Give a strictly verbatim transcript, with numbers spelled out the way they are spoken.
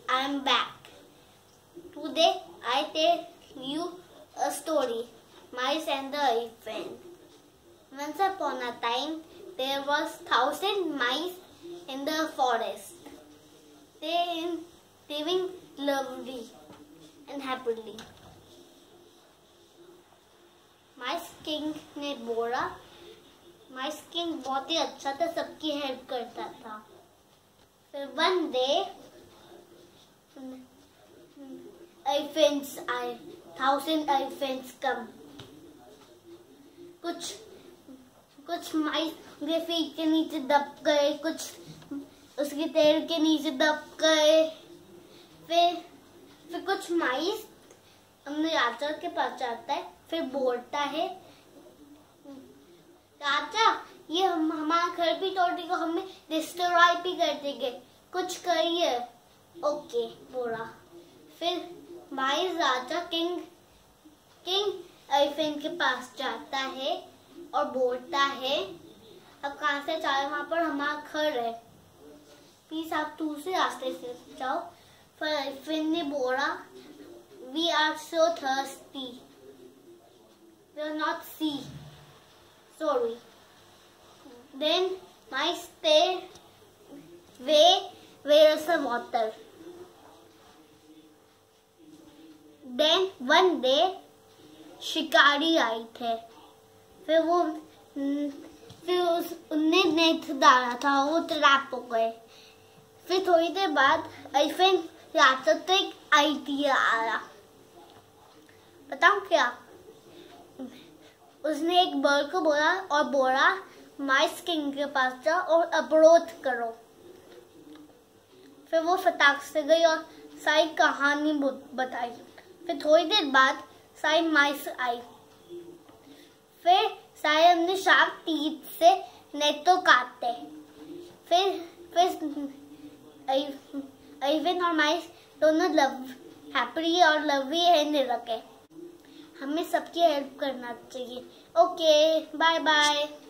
I am back. Today I tell you a story, Mice and the Elephant. Once upon a time, there was thousand mice in the forest. They living lovely and happily. Mice king ने बोला, माइस king बहुत ही अच्छा था, सबकी help करता था. फिर one day elephants आए, थाउजेंड elephants कम. कुछ कुछ माइस उसके फीट के नीचे दब गए, कुछ उसके तेल के नीचे दब गए. फिर फिर कुछ माइस हमने राजा के पास जाता है. फिर बोलता है, राजा ये हम हमारा घर भी तोड़ देगा, हमें डिस्ट्रॉय भी कर देंगे, कुछ करिए. ओके बोला. फिर माइस राजा किंग किंग एलिफेंट के पास जाता है और बोलता है, अब कहाँ से जाए, वहां पर हमारा घर है, प्लीज आप दूसरे रास्ते से जाओ. फिर एलिफेंट ने बोला, we are so thirsty, will not see. Sorry. Then mice stay way where is the water. Then one day शिकारी आए थे. फिर वो फिर उस उनने नेट डाला था, वो ट्रैप हो गए. फिर थोड़ी देर बाद एलिफेंट रास्ते तो एक आइडिया आया. बताऊं क्या? उसने एक बर्ड को बोला और बोला, माइस किंग के पास जाओ और अप्रोच करो. फिर वो फटाक से गई और सारी कहानी बताई. फिर थोड़ी देर बाद सारी माइस आई. फिर सारे हमने शार्प टीथ से नेट तो काटते. फिर फिर एलिफेंट और माइस दोनों लव हैप्पी और लवली रहने लगे. हमें सबकी हेल्प करना चाहिए. Okay, bye bye.